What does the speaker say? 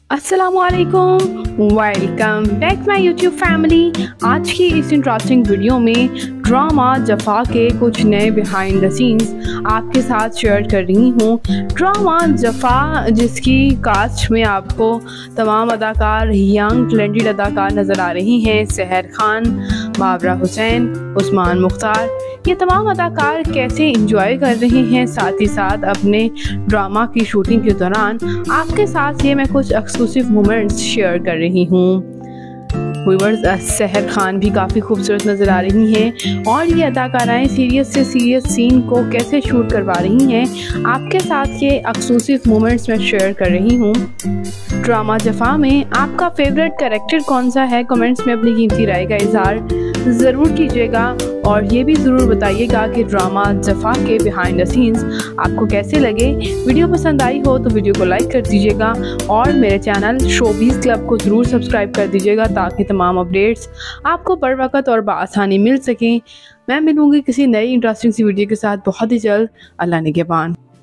अस्सलामुअलैकुम, welcome back my YouTube family. आज की इस इंटरेस्टिंग वीडियो में ड्रामा जफ़ा के कुछ नए बिहाइंड द सीन्स आपके साथ शेयर कर रही हूँ। ड्रामा जफ़ा जिसकी कास्ट में आपको तमाम अदाकार यंग टैलेंटेड अदाकार नज़र आ रही हैं। सहर खान, बाबरा हुसैन, उस्मान मुख्तार, ये तमाम अदाकार कैसे इंजॉय कर रहे हैं साथ ही साथ अपने ड्रामा की शूटिंग के दौरान आपके साथ ये मैं कुछ एक्सक्लूसिव मोमेंट्स शेयर कर रही हूँ। व्यूअर्स, सहर खान भी काफ़ी खूबसूरत नज़र आ रही हैं और ये अदाकाराएँ सीरियस से सीरियस सीन को कैसे शूट करवा रही हैं आपके साथ ये एक्सक्लूसिव मोमेंट्स मैं शेयर कर रही हूँ। ड्रामा जफ़ा में आपका फेवरेट कैरेक्टर कौन सा है? कमेंट्स में अपनी कीमती राय का इजहार ज़रूर कीजिएगा और ये भी ज़रूर बताइएगा कि ड्रामा जफ़ा के बिहाइंड द सीन्स आपको कैसे लगे। वीडियो पसंद आई हो तो वीडियो को लाइक कर दीजिएगा और मेरे चैनल शोबीज़ क्लब को ज़रूर सब्सक्राइब कर दीजिएगा ताकि तमाम अपडेट्स आपको बर वक़्त और बआसानी मिल सकें। मैं मिलूँगी किसी नई इंटरेस्टिंग सी वीडियो के साथ बहुत ही जल्द। अल्लाह निगहबान।